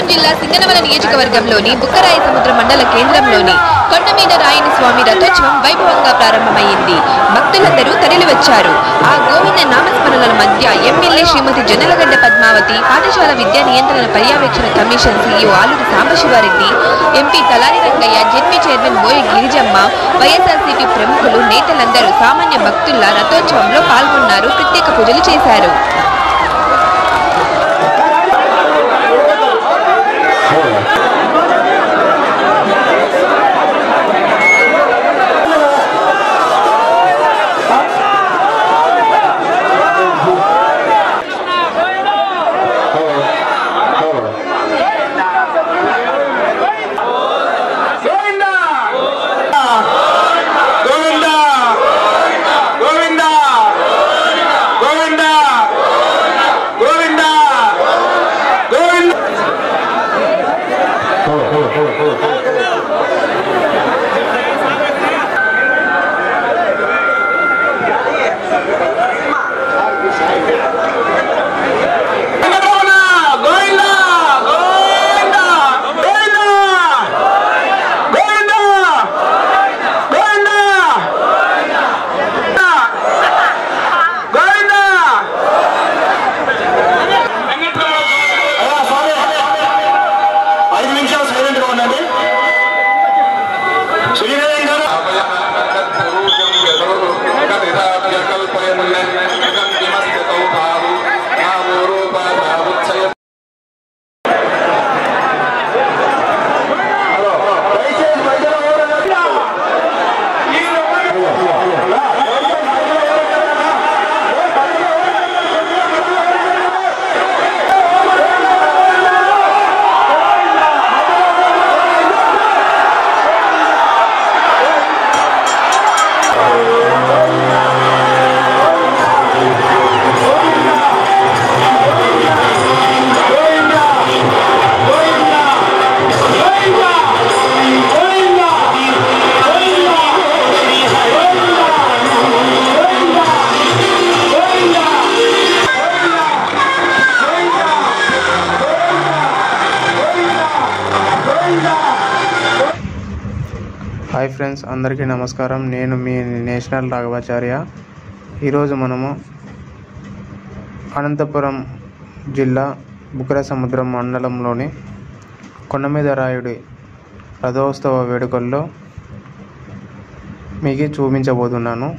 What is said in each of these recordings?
జిల్లా సింగనమల నియోజకవర్గంలోని బుక్కరాయ సముద్ర మండల కేంద్రంలోని కొండమీద రాయని స్వామి రథోత్సవం వైభవంగా ప్రారంభమైంది. భక్తులందరూ తరలివచ్చారు. ఆ గోవింద నామస్మరణల మధ్య ఎమ్మెల్యే శ్రీమతి జొన్నలగడ్డ పద్మావతి, పాఠశాల విద్యా నియంత్రణ పర్యవేక్షణ commission CEO Aluri Sambasivareddy, MP Talari Rangaiah, ZP chairman Boya Girijamma, YSRCP ప్రముఖులు, నేతలందరూ సామాన్య భక్తుల్లా రథోత్సవంలో పాల్గొన్నారు. ప్రత్యేక పూజలు చేశారు. హాయ్ ఫ్రెండ్స్, అందరికీ నమస్కారం. నేను మీ నేషనల్ రాఘవాచార్య. ఈరోజు మనము అనంతపురం జిల్లా బుక్కరాయ సముద్రం మండలంలోని కొండమీద రాయుడి రథోత్సవ వేడుకల్లో మీకు చూపించబోతున్నాను.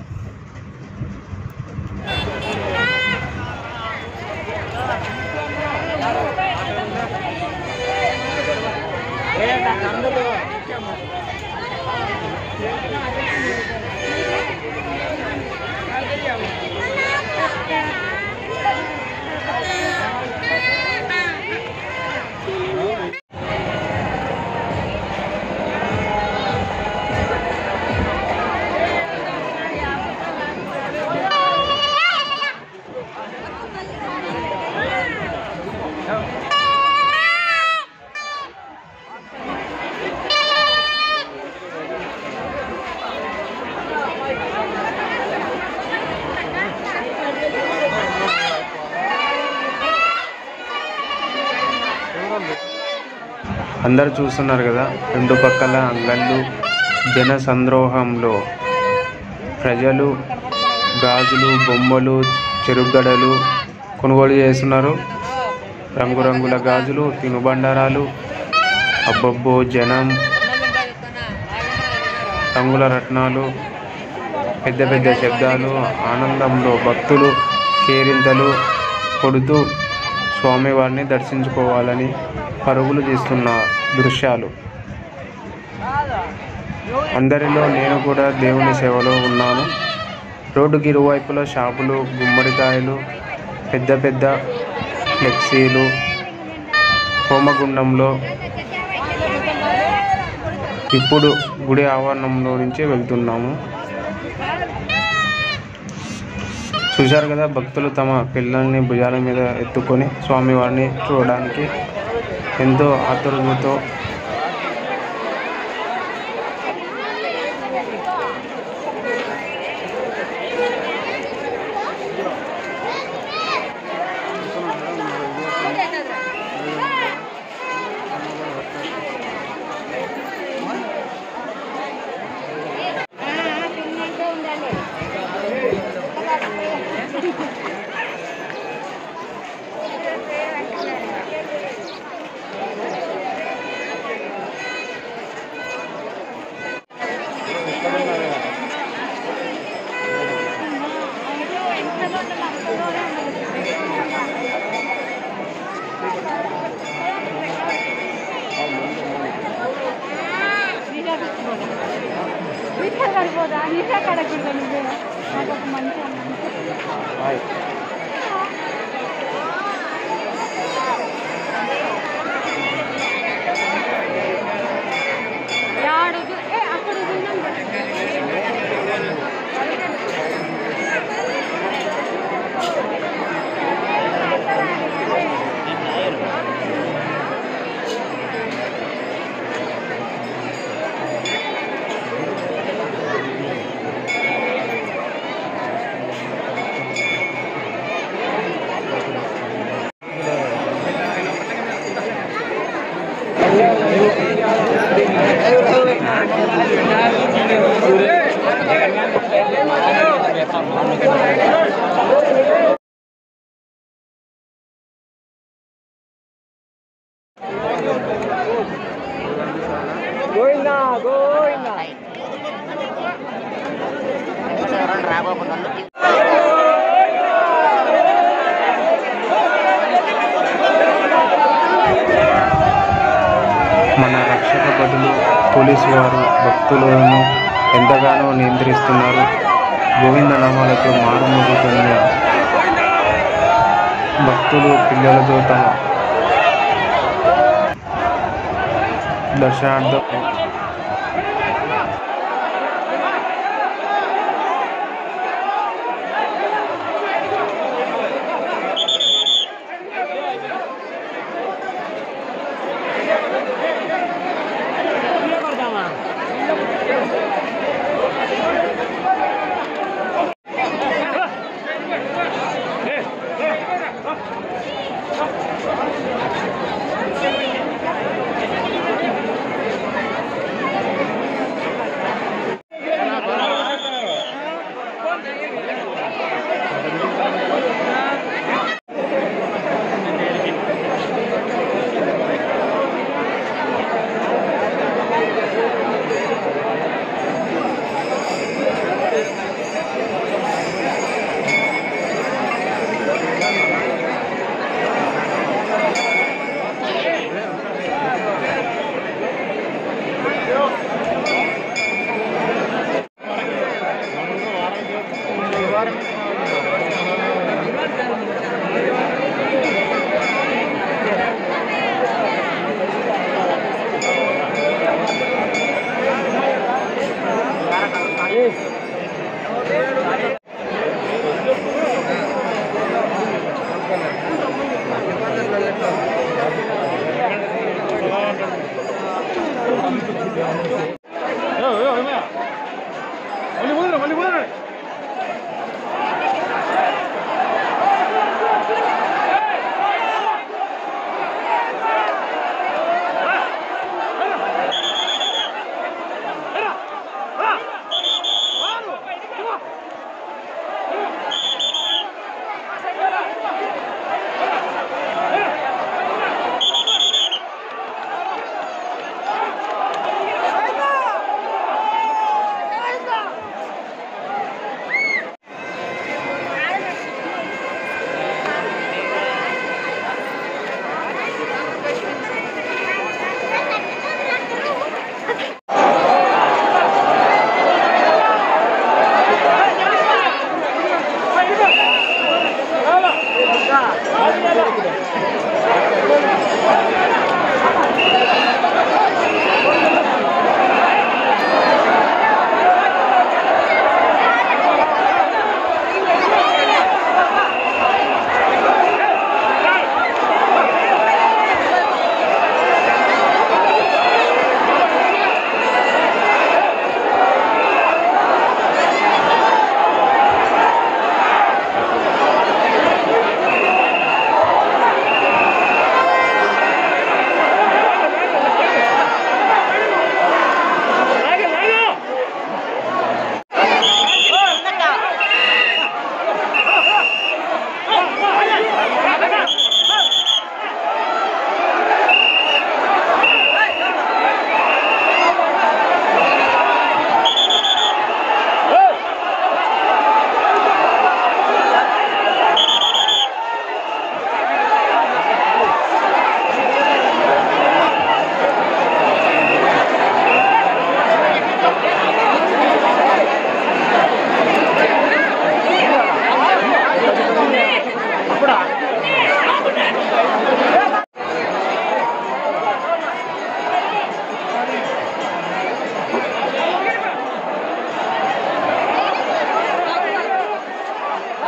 అందరు చూస్తున్నారు కదా, రెండు పక్కల అంగళ్ళు, జన సంద్రోహంలో ప్రజలు గాజులు, బొమ్మలు, చెరుగడలు కొనుగోలు చేస్తున్నారు. రంగురంగుల గాజులు, తినుబండారాలు, అబ్బబ్బో జనం, రంగుల రత్నాలు, పెద్ద పెద్ద శబ్దాలు, ఆనందంలో భక్తులు కేరింతలు కొడుతూ స్వామివారిని దర్శించుకోవాలని పరుగులు తీస్తున్న దృశ్యాలు. అందరిలో నేను కూడా దేవుని సేవలో ఉన్నాను. రోడ్డుకి ఇరువైపుల షాపులు, గుమ్మడికాయలు, పెద్ద పెద్ద ఫ్లెక్సీలు. హోమగుండంలో ఇప్పుడు గుడి ఆవరణంలో నుంచి వెళ్తున్నాము. చూశారు కదా, భక్తులు తమ పిల్లల్ని భుజాల మీద ఎత్తుకొని స్వామివారిని చూడడానికి ఎంతో ఆతురతతో మన రక్షక బదులు పోలీసు వారు భక్తులను ఎంతగానో నియంత్రిస్తున్నారు. గోవింద నామాలతో మారుమోగుతున్న భక్తులు పిల్లలతో తమ దర్శనార్థం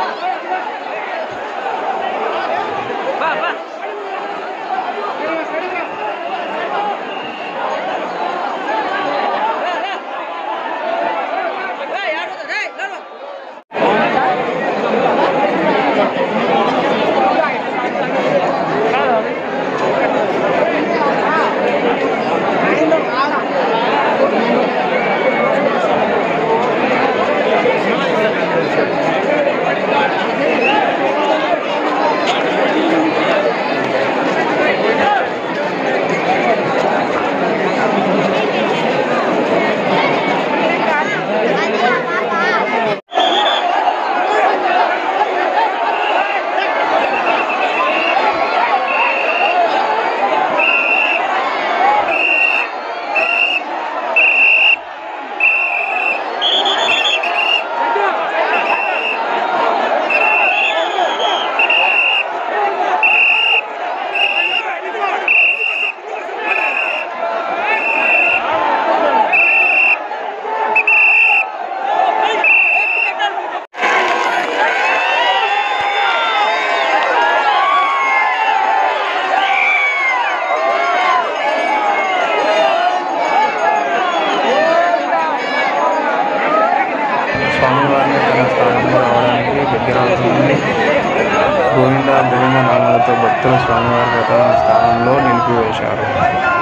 స్వామివారిని తన స్థానంలో రావడానికి దగ్గరవుతుంది. గోవింద గోవింద నామాలతో భక్తులు స్వామివారి రథం స్థానంలో నిలిపివేశారు.